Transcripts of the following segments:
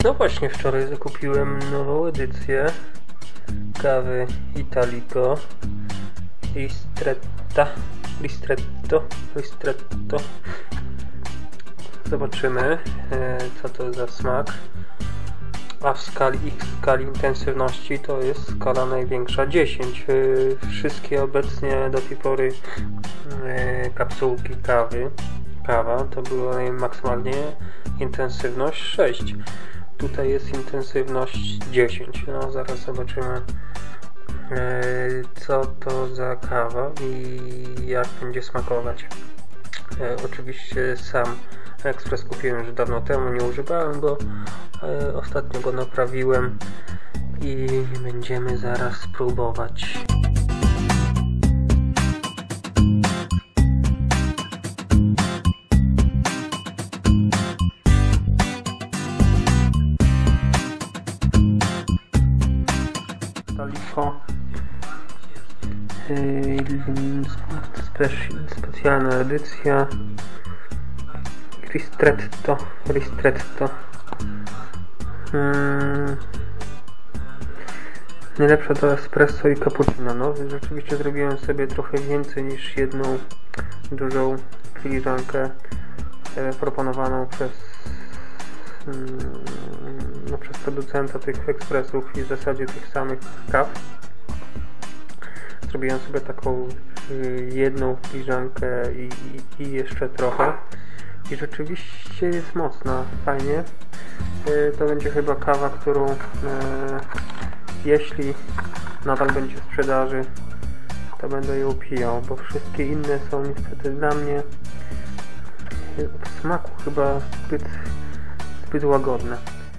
No właśnie, wczoraj zakupiłem nową edycję kawy Italico Ristretto. Zobaczymy, co to za smak. A w skali intensywności to jest skala największa 10. Wszystkie obecnie do tej pory kapsułki kawa to była maksymalnie intensywność 6. Tutaj jest intensywność 10. No zaraz zobaczymy, co to za kawa i jak będzie smakować. Oczywiście sam ekspres kupiłem już dawno temu, nie używałem go, ostatnio go naprawiłem i będziemy zaraz próbować. Italico specjalna edycja Ristretto. Najlepsza to espresso i cappuccino. No, rzeczywiście zrobiłem sobie trochę więcej niż jedną dużą filiżankę proponowaną przez producenta tych ekspresów i w zasadzie tych samych kaw. Zrobiłem sobie taką jedną filiżankę i jeszcze trochę. I rzeczywiście jest mocna, fajnie. To będzie chyba kawa, którą jeśli nadal będzie w sprzedaży, to będę ją pijał, bo wszystkie inne są niestety dla mnie w smaku chyba zbyt łagodne.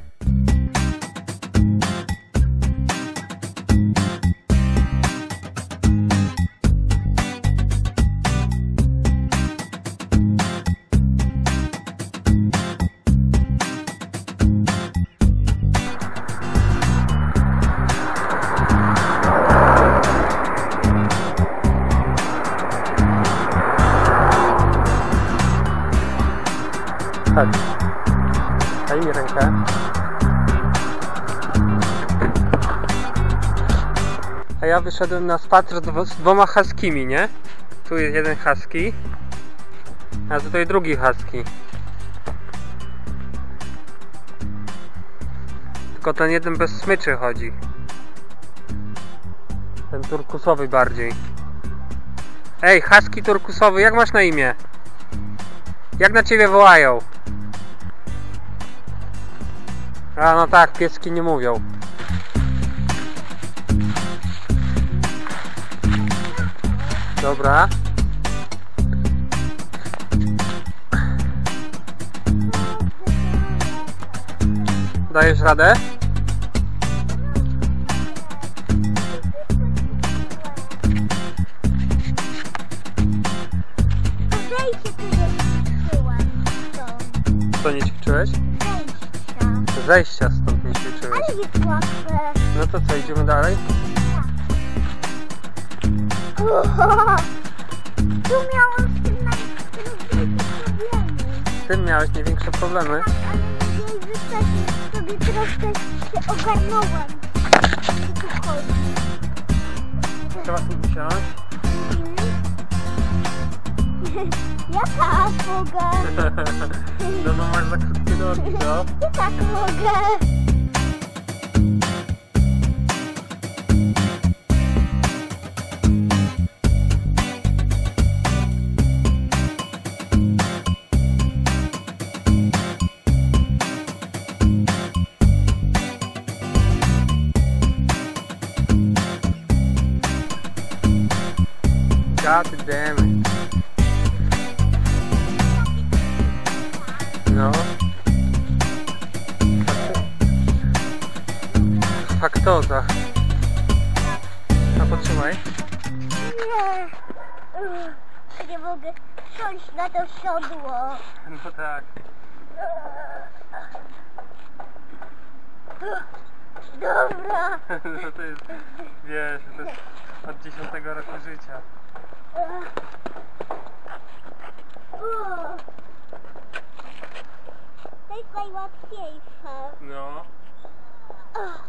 Chodź, daj mi rękę. A ja wyszedłem na spacer z dwoma huskimi, nie? Tu jest jeden husky, a tutaj drugi husky. Tylko ten jeden bez smyczy chodzi. Ten turkusowy bardziej. Ej, husky turkusowy, jak masz na imię? Jak na ciebie wołają? A no tak, pieski nie mówią. Dobra. Dajesz radę? Co nie ćwiczyłeś? Zejścia stąd nie ćwiczyłeś. Ale jest łatwe. No to co, idziemy dalej? Tu miałam z tym największe problemy. Z tym miałeś największe problemy? Tak, ale nie wystarczy sobie troszkę się ogarnąłam. Tu chodzi. Trzeba tu usiąść. Jaka mogę? No masz za krótkie nogi, no. Tak mogę. God damn it. No. Faktoza. A potrzymaj. Nie mogę wsiąść na to siodło. No tak. Dobra. No to jest, wiesz, to jest od 10 roku życia. Hej, łatwiejsze. No. Ach.